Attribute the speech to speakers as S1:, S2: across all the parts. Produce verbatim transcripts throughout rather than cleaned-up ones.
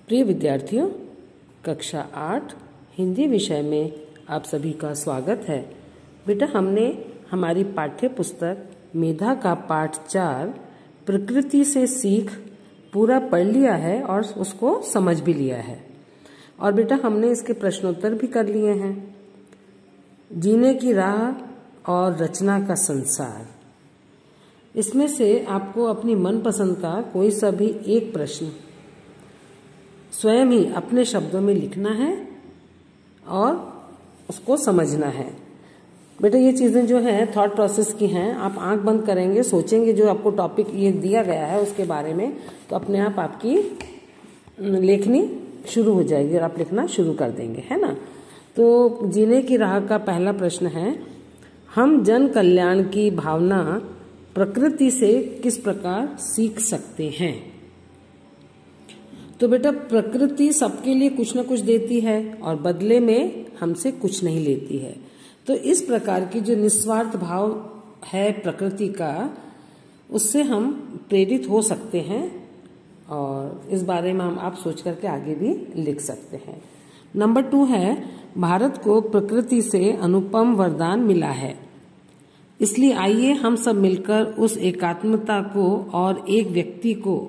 S1: प्रिय विद्यार्थियों, कक्षा आठ हिंदी विषय में आप सभी का स्वागत है। बेटा, हमने हमारी पाठ्य पुस्तक मेधा का पाठ चार प्रकृति से सीख पूरा पढ़ लिया है और उसको समझ भी लिया है। और बेटा, हमने इसके प्रश्नोत्तर भी कर लिए हैं। जीने की राह और रचना का संसार, इसमें से आपको अपनी मनपसंद का कोई सा भी एक प्रश्न स्वयं ही अपने शब्दों में लिखना है और उसको समझना है। बेटा, ये चीज़ें जो हैं थॉट प्रोसेस की हैं। आप आंख बंद करेंगे, सोचेंगे जो आपको टॉपिक ये दिया गया है उसके बारे में, तो अपने आप आपकी लेखनी शुरू हो जाएगी और आप लिखना शुरू कर देंगे, है ना। तो जीने की राह का पहला प्रश्न है, हम जन कल्याण की भावना प्रकृति से किस प्रकार सीख सकते हैं। तो बेटा, प्रकृति सबके लिए कुछ न कुछ देती है और बदले में हमसे कुछ नहीं लेती है। तो इस प्रकार की जो निस्वार्थ भाव है प्रकृति का, उससे हम प्रेरित हो सकते हैं और इस बारे में हम आप सोच करके आगे भी लिख सकते हैं। नंबर टू है, भारत को प्रकृति से अनुपम वरदान मिला है, इसलिए आइए हम सब मिलकर उस एकात्मता को और एक व्यक्ति को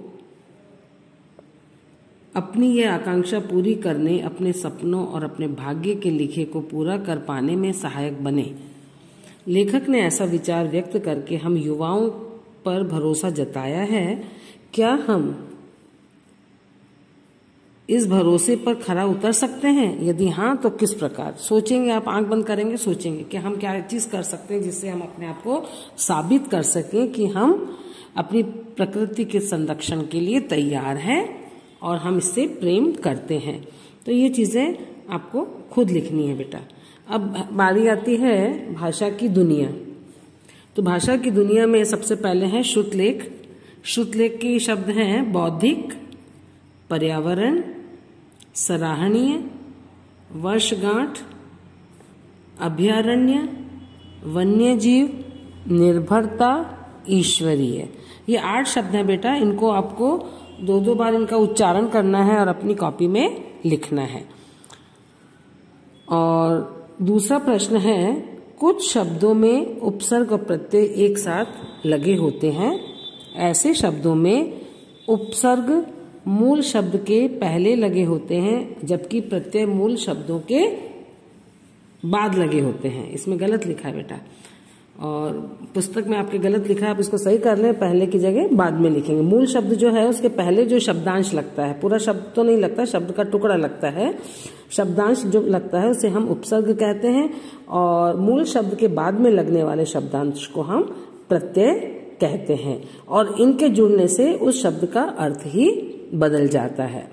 S1: अपनी यह आकांक्षा पूरी करने, अपने सपनों और अपने भाग्य के लिखे को पूरा कर पाने में सहायक बने। लेखक ने ऐसा विचार व्यक्त करके हम युवाओं पर भरोसा जताया है। क्या हम इस भरोसे पर खरा उतर सकते हैं? यदि हाँ, तो किस प्रकार? सोचेंगे, आप आंख बंद करेंगे, सोचेंगे कि हम क्या चीज कर सकते हैं जिससे हम अपने आप को साबित कर सकें कि हम अपनी प्रकृति के संरक्षण के लिए तैयार हैं और हम इससे प्रेम करते हैं। तो ये चीजें आपको खुद लिखनी है बेटा। अब बारी आती है भाषा की दुनिया। तो भाषा की दुनिया में सबसे पहले है श्रुतलेख। श्रुतलेख के शब्द हैं बौद्धिक, पर्यावरण, सराहनीय, वर्षगांठ, अभयारण्य, वन्यजीव, निर्भरता, ईश्वरीय। ये आठ शब्द हैं बेटा। इनको आपको दो दो बार इनका उच्चारण करना है और अपनी कॉपी में लिखना है। और दूसरा प्रश्न है, कुछ शब्दों में उपसर्ग और प्रत्यय एक साथ लगे होते हैं। ऐसे शब्दों में उपसर्ग मूल शब्द के पहले लगे होते हैं, जबकि प्रत्यय मूल शब्दों के बाद लगे होते हैं। इसमें गलत लिखा है बेटा, और पुस्तक में आपके गलत लिखा है, आप इसको सही कर लें। पहले की जगह बाद में लिखेंगे। मूल शब्द जो है उसके पहले जो शब्दांश लगता है, पूरा शब्द तो नहीं लगता, शब्द का टुकड़ा लगता है, शब्दांश जो लगता है उसे हम उपसर्ग कहते हैं, और मूल शब्द के बाद में लगने वाले शब्दांश को हम प्रत्यय कहते हैं। और इनके जुड़ने से उस शब्द का अर्थ ही बदल जाता है।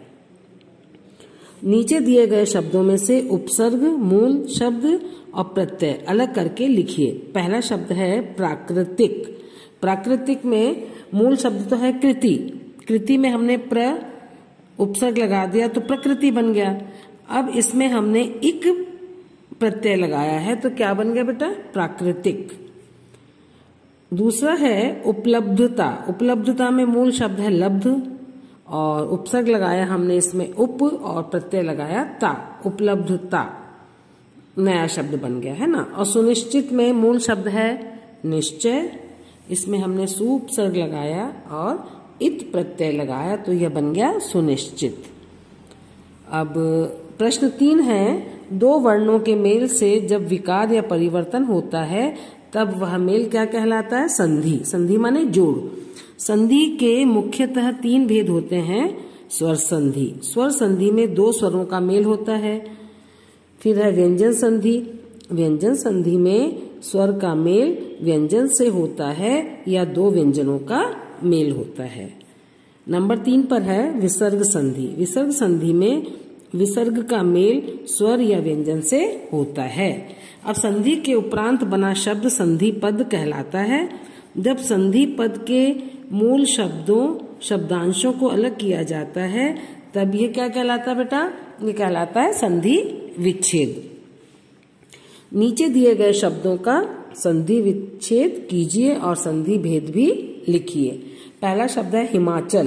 S1: नीचे दिए गए शब्दों में से उपसर्ग, मूल शब्द और प्रत्यय अलग करके लिखिए। पहला शब्द है प्राकृतिक। प्राकृतिक में मूल शब्द तो है कृति। कृति में हमने प्र उपसर्ग लगा दिया तो प्रकृति बन गया। अब इसमें हमने इक प्रत्यय लगाया है तो क्या बन गया बेटा? प्राकृतिक। दूसरा है उपलब्धता। उपलब्धता में मूल शब्द है लब्ध और उपसर्ग लगाया हमने इसमें उप और प्रत्यय लगाया ता, उपलब्धता, नया शब्द बन गया, है ना। और सुनिश्चित में मूल शब्द है निश्चय, इसमें हमने सु उपसर्ग लगाया और इत प्रत्यय लगाया तो यह बन गया सुनिश्चित। अब प्रश्न तीन है, दो वर्णों के मेल से जब विकार या परिवर्तन होता है तब वह मेल क्या कहलाता है? संधि। संधि माने जोड़। संधि के मुख्यतः तीन भेद होते हैं। स्वर संधि, स्वर संधि में दो स्वरों का मेल होता है। फिर है व्यंजन संधि। व्यंजन संधि में स्वर का मेल व्यंजन से होता है या दो व्यंजनों का मेल होता है। नंबर तीन पर है विसर्ग संधि। विसर्ग संधि में विसर्ग का मेल स्वर या व्यंजन से होता है। अब संधि के उपरांत बना शब्द संधि पद कहलाता है। जब संधि पद के मूल शब्दों शब्दांशों को अलग किया जाता है तब ये क्या कहलाता है बेटा? ये कहलाता है संधि विच्छेद। नीचे दिए गए शब्दों का संधि विच्छेद कीजिए और संधि भेद भी लिखिए। पहला शब्द है हिमाचल।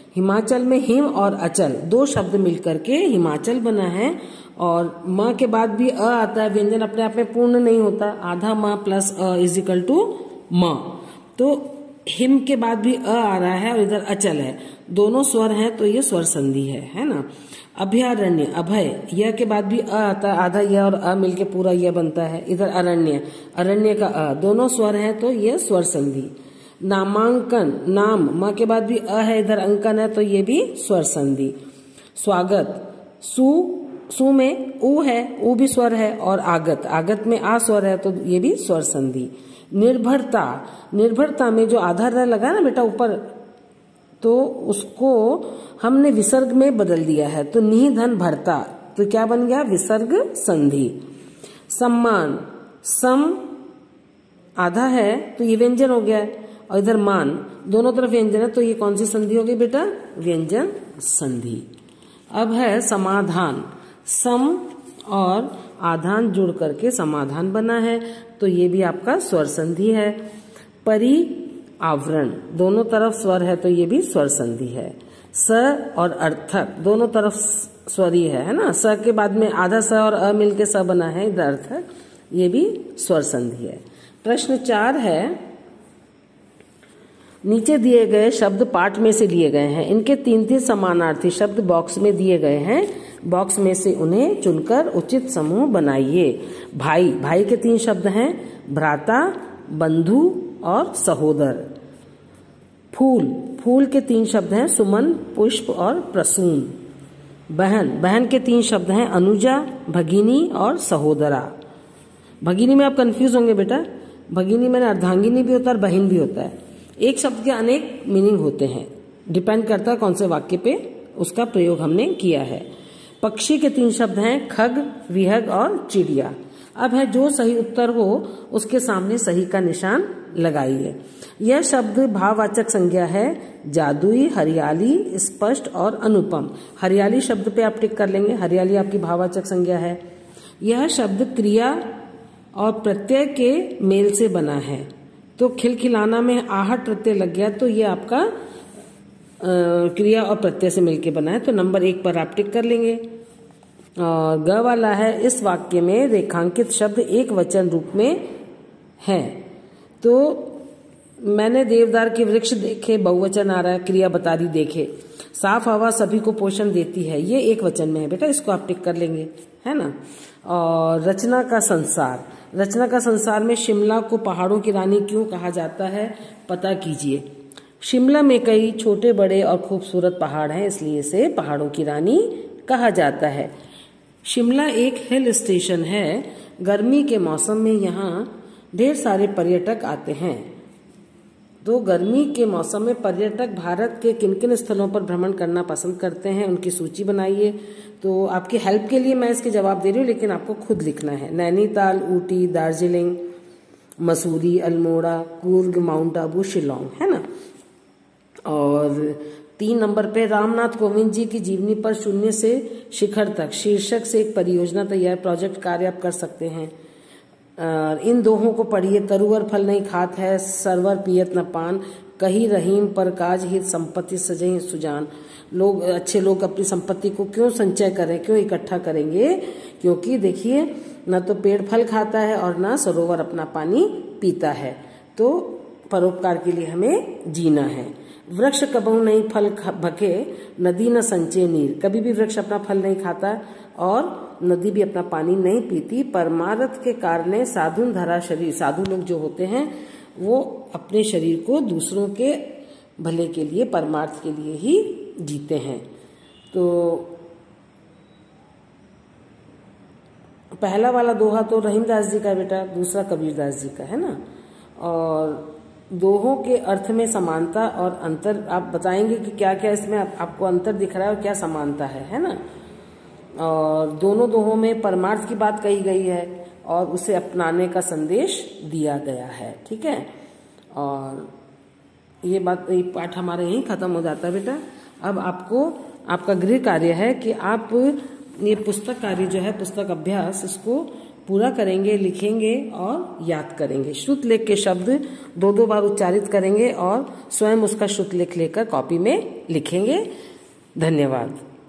S1: हिमाचल में हिम और अचल दो शब्द मिलकर के हिमाचल बना है। और म के बाद भी अ आता है, व्यंजन अपने आप में पूर्ण नहीं होता, आधा म प्लस अ इज इक्वल टू म। तो हिम के बाद भी अ आ रहा है और इधर अचल है, दोनों स्वर हैं तो ये स्वर संधि है, है ना। अभयारण्य, अभय, य के बाद भी अ आता है, आधा य और अ मिलके पूरा य बनता है। इधर अरण्य, अरण्य का अ, दोनों स्वर हैं तो ये स्वर संधि। नामांकन, नाम, म के बाद भी अ है, इधर अंकन है तो ये भी स्वर संधि। स्वागत, सु, सु में उ है, उ भी स्वर है, और आगत, आगत में आ स्वर है तो ये भी स्वर संधि। निर्भरता, निर्भरता में जो आधा र लगा ना बेटा ऊपर, तो उसको हमने विसर्ग में बदल दिया है, तो नी धन भरता, तो क्या बन गया, विसर्ग संधि। सम्मान, सम आधा है तो ये व्यंजन हो गया, और इधर मान, दोनों तरफ व्यंजन है तो ये कौन सी संधि हो गई बेटा, व्यंजन संधि। अब है समाधान, सम और आधान जुड़ करके समाधान बना है तो ये भी आपका स्वर संधि है। परि आवरण, दोनों तरफ स्वर है तो ये भी स्वर संधि है। स और अर्थक, दोनों तरफ स्वरी है, है ना। स के बाद में आधा स और अ मिलके स बना है, इधर अर्थक, ये भी स्वर संधि है। प्रश्न चार है, नीचे दिए गए शब्द पाठ में से लिए गए हैं, इनके तीन तीन समानार्थी शब्द बॉक्स में दिए गए हैं, बॉक्स में से उन्हें चुनकर उचित समूह बनाइए। भाई, भाई के तीन शब्द हैं, भ्राता, बंधु और सहोदर। फूल, फूल के तीन शब्द हैं, सुमन, पुष्प और प्रसून। बहन, बहन के तीन शब्द हैं, अनुजा, भगिनी और सहोदरा। भगिनी में आप कंफ्यूज होंगे बेटा, भगिनी में अर्धांगिनी भी होता है और बहन भी होता है। एक शब्द के अनेक मीनिंग होते हैं, डिपेंड करता है कौन से वाक्य पे उसका प्रयोग हमने किया है। पक्षी के तीन शब्द हैं, खग, विहग और चिड़िया। अब है जो सही उत्तर हो उसके सामने सही का निशान लगाइए। यह शब्द भाववाचक संज्ञा है, जादुई, हरियाली, स्पष्ट और अनुपम। हरियाली शब्द पे आप टिक कर लेंगे, हरियाली आपकी भाववाचक संज्ञा है। यह शब्द क्रिया और प्रत्यय के मेल से बना है, तो खिलखिलाना में आहट प्रत्यय लग गया तो ये आपका क्रिया और प्रत्यय से मिलके बना है, तो नंबर एक पर आप टिक कर लेंगे। और ग वाला है, इस वाक्य में रेखांकित शब्द एक वचन रूप में है, तो मैंने देवदार के वृक्ष देखे, बहुवचन आ रहा है, क्रिया बता दी देखे। साफ हवा सभी को पोषण देती है, ये एक वचन में है बेटा, इसको आप टिक कर लेंगे, है ना। और रचना का संसार, रचना का संसार में शिमला को पहाड़ों की रानी क्यों कहा जाता है, पता कीजिए। शिमला में कई छोटे बड़े और खूबसूरत पहाड़ हैं, इसलिए इसे पहाड़ों की रानी कहा जाता है। शिमला एक हिल स्टेशन है, गर्मी के मौसम में यहाँ ढेर सारे पर्यटक आते हैं। तो गर्मी के मौसम में पर्यटक भारत के किन किन स्थलों पर भ्रमण करना पसंद करते हैं, उनकी सूची बनाइए। तो आपकी हेल्प के लिए मैं इसके जवाब दे रही हूँ, लेकिन आपको खुद लिखना है। नैनीताल, ऊटी, दार्जिलिंग, मसूरी, अल्मोड़ा, कूर्ग, माउंट आबू, शिलोंग, है ना। और तीन नंबर पे रामनाथ कोविंद जी की जीवनी पर शून्य से शिखर तक शीर्षक से एक परियोजना तैयार प्रोजेक्ट कार्य आप कर सकते हैं। इन दोहों को पढ़िए। तरुवर फल नहीं खात है, सरवर पियत न पान, कही रहीम पर काज हित संपत्ति सजई सुजान। लोग, अच्छे लोग अपनी संपत्ति को क्यों संचय करें, क्यों इकट्ठा करेंगे, क्योंकि देखिए न तो पेड़ फल खाता है और न सरोवर अपना पानी पीता है। तो परोपकार के लिए हमें जीना है। वृक्ष कबहू नहीं फल भके, नदी न संचय नीर। कभी भी वृक्ष अपना फल नहीं खाता और नदी भी अपना पानी नहीं पीती। परमार्थ के कारण साधु धरा शरीर, साधु लोग जो होते हैं वो अपने शरीर को दूसरों के भले के लिए, परमार्थ के लिए ही जीते हैं। तो पहला वाला दोहा तो रहीमदास जी का बेटा, दूसरा कबीरदास जी का, है ना। और दोहों के अर्थ में समानता और अंतर आप बताएंगे कि क्या क्या इसमें आप, आपको अंतर दिख रहा है और क्या समानता है, है ना। और दोनों दोहों में परमार्थ की बात कही गई है और उसे अपनाने का संदेश दिया गया है, ठीक है। और ये बात, ये पाठ हमारा यहीं खत्म हो जाता है बेटा। अब आपको आपका गृह कार्य है कि आप ये पुस्तक कार्य जो है, पुस्तक अभ्यास, इसको पूरा करेंगे, लिखेंगे और याद करेंगे। श्रुत लेख के शब्द दो दो बार उच्चारित करेंगे और स्वयं उसका श्रुत लेख लेकर कॉपी में लिखेंगे। धन्यवाद।